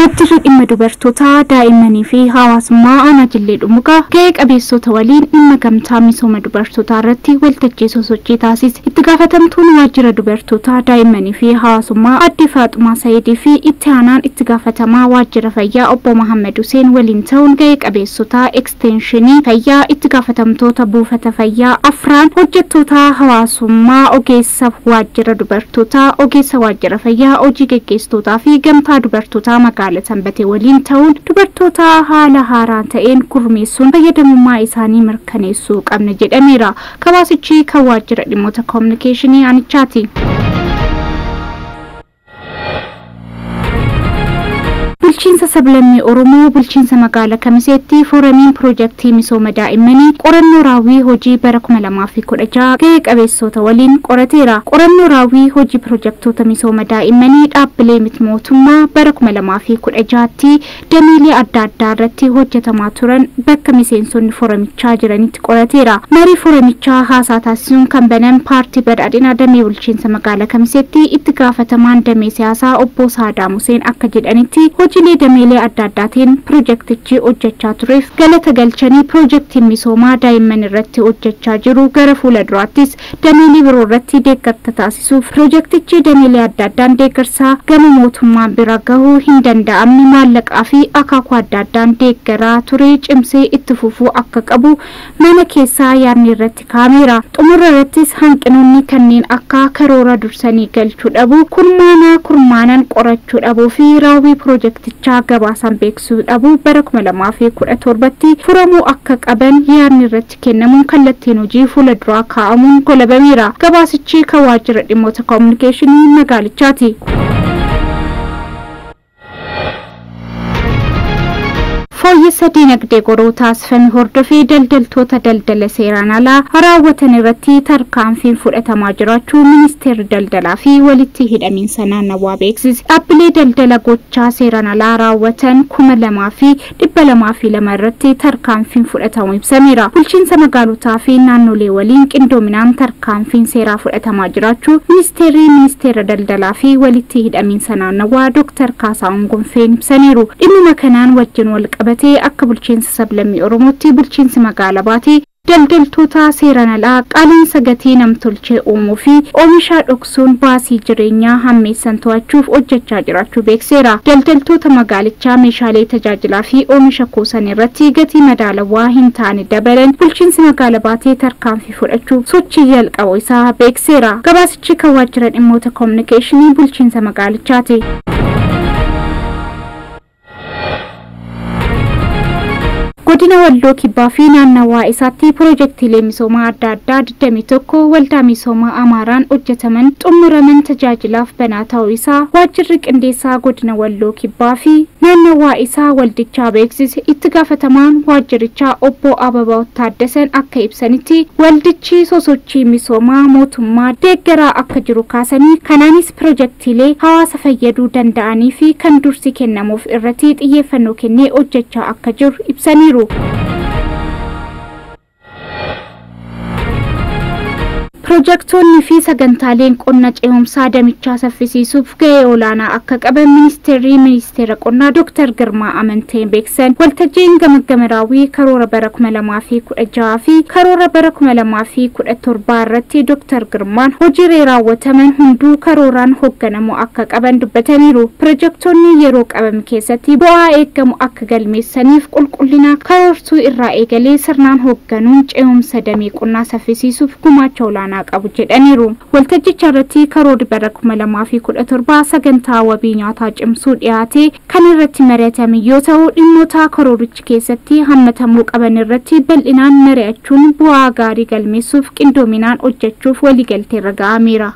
waajjirri dhimma dubartootaa daa'immanii fi hawaasummaa aanaa Jillee Dhumuqaa gahee qabeessota waliin dhimma gamtaa misooma dubartootaa irratti waltajjii sosochii taasise. Itti gaafatamtuun waajjira dubartootaa daa'immanii fi hawaasummaa Aadde Faaxumaa Saayidii fi itti aanaan itti gaafatamaa waajjira fayyaa obbo Muhammad Hussein waliin ta'uun gahee qabeessota ekstenshinii fayyaa itti gaafatamtoota buufata fayyaa afraan hojjettoota hawaasummaa ogeessa waajjira dubartootaa ogeessa waajjira fayyaa hojii gaggeessitootaa fi gamtaa dubartootaa magaalaa Sanbatee waliin ta'uun dubartoota haala haaraan ta'een gurmeessuun fayyadamummaa isaanii mirkaneessuu qabna jedhameera. Gabaasichi kan waajjira dhimmoota koominikeeshinii aanichaati. bulchiinsa sablammii Oromoo bulchiinsa magaalaa Kamiseetti fooramiin piroojeektii misooma daa'immanii qorannoo raawwii hojii bara 2016 gahee qabeessota waliin qorateera. Qorannoo raawwii hojii piroojeektoota misooma daa'immanii dhaabbilee miti mootummaa bara 2016tti dameelee adda addaa irratti hojjetamaa turan bakka miseensonni fooramichaa jiranitti qorateera. Marii fooramichaa haasaa taasisuun kan banan paartii badhaadhinaa damee bulchiinsa magaalaa Kamiseetti itti gaafatamaan damee siyaasaa obbo Saadaa Museen akka jedhanitti hojiilee dameelee adda addaatiin piroojeektichi hojjechaa tureef galata galchanii piroojeektiin misoomaa daa'imman irratti hojjechaa jiru gara fuula duraattis dameelee biroo irratti deeggarsa taasisuuf piroojeektichi dameelee adda addaan deeggarsaa gama mootummaa bira gahuu hin danda'amne maallaqaa fi akaakuu adda addaan deeggaraa ture cimsee itti fufuu akka qabu mana keessaa yaadni irratti kaameera. Xumura irrattis hanqinoonni kanneen akka karoora dursanii galchuu dhabuu kurmaanaan qorachuu dhabuu fi raawwii piroojeektichaa gabaasan beeksisuu dhabuu bara 2017tti furamuu akka qaban yaadni irratti kennamuun kallattiin hojii fuula duraa kaa'amuun golabameera. Gabaasichi kan waajjira dhimmoota koominikeeshinii magaalichaati. fooyyessa dinagdee goroo taasifame hordofee daldaltoota daldala seeraan alaa raawwatan irratti tarkaanfiin fudhatamaa jiraachuu ministeerri daldalaa fi walitti hidhamiinsa naannawaa beeksise. Dhaabbilee daldala gochaa seeraan alaa raawwatan 2,202 irratti tarkaanfiin fudhatamuu ibsameera. Bulchiinsa magaalotaa fi naannolee waliin qindoominaan tarkaanfiin seeraa fudhatamaa jiraachuu ministeera daldalaa fi walitti hidhamiinsa naannawaa Dr. Kaasaahun Gonfeen ibsaniiru. Dhimma kanaan wajjin wal akka bulchiinsa sablammii Oromootti bulchiinsi magaalaa Baatee daldaltoota seeraan alaa qaala'insa gatii namtolchee uumuu fi oomisha dhoksuun baasii jireenyaa hammeessan to'achuuf hojjechaa jiraachuu beekseera. Daldaltoota magaalichaa meeshaalee tajaajilaa fi oomisha kuusan irratti gatii madaalawaa hin taane dabalan bulchiinsi magaalaa Baatee tarkaanfii fudhachuuf sochii jalqabuu isaa beekseera. Gabaasichi kan waajjira dhimmoota koominikeeshinii bulchiinsa magaalichaati. godina Walloo Kibbaa fi naannawaa isaatti piroojeektiilee misoomaa adda addaa 21 waldaa misoomaa Amaaraan hojjetaman xumuraman tajaajilaaf banaa ta'uu isaa waajjirri qindeessaa godina Walloo Kibbaa fi naannawaa isaa waldichaa beeksise. Itti gaafatamaan waajjirichaa obbo Ababaa Taaddasan akka ibsanitti waldichi sosochii misoomaa mootummaa deeggaraa akka jiru kaasanii kanaanis piroojeektiilee hawaasa fayyaduu danda'anii fi kan dursi kennamuuf irratti xiyyeeffannoo kennee hojjechaa akka jiru ibsaniiru. Piroojeektoonni fi sagantaaleen qonna ce'umsaa damichaa saffisiisuuf gahee olaanaa akka qaban ministeera qonnaa Dr. Girmaa Amanteen beeksan. Waltajjiin gamaggama raawwii karoora bara 2016 fi karoora bara 2017 irratti Dr. Girmaan hojiilee raawwataman hunduu karooraan hoogganamuu akka qaban dubbataniiru. Piroojeektoonni yeroo qabame keessatti bu'aa eegamu akka galmeessaniif qulqullina karoorsuu irraa eegalee sirnaan hoogganuun ce'umsa damee qonnaa saffisiisuuf gumaacha olaanaa qabu jedhaniiru. Waltajjicha irratti karoorri bara 2017 sagantaa wabii nyaataa cimsuu dhiyaate kan irratti mari'atame yoo ta'u dhimmoota karoorichi keessatti hammatamuu qaban irratti bal'inaan mari'achuun bu'aa gaarii galmeessuuf qindoominaan hojjechuuf waliigaltee irra ga'ameera.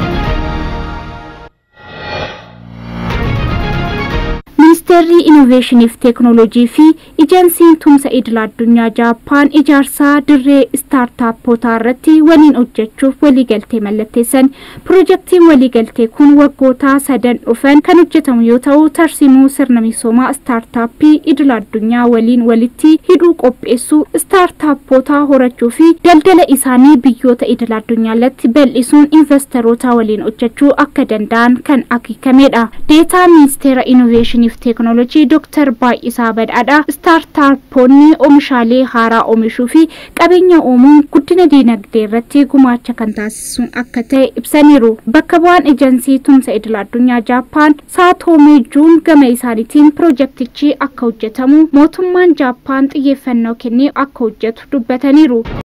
Ministeerri Innoveeshinii fi Teekinooloojii fi Ejensiin Tumsa Idil Addunyaa Jaappaan ijaarsa dirree staartaappotaa irratti waliin hojjechuuf waliigaltee mallatteessan. Piroojeektiin waliigaltee kun waggoota 3 dhufan kan hojjetamu yoo ta'u tarsiimuu sirna misoomaa staartaappii Idil Addunyaa waliin walitti hidhuu qopheessuu, staartaappotaa horachuu fi daldala isaanii biyyoota Idil Addunyaatti bal'isuun investoroota waliin hojjechuu akka danda'an kan akeekamedha. Deetaa Ministeera Innoveeshinii fi teekinooloojii Dr. Baay'isaa Badhaadhaa startaaponni oomishaalee haaraa oomishuu fi qabeenya uumuun guddina diinagdee irratti gumaacha kan taasisuun akka ta'e ibsaniiru. Bakka bu'aan eejensii tumsa idil addunyaa Jaappaan Saatoomee Juun gama isaaniitiin piroojeektichi akka hojjetamu mootummaan Jaappaan xiyyeeffannoo kennee akka hojjetu dubbataniiru.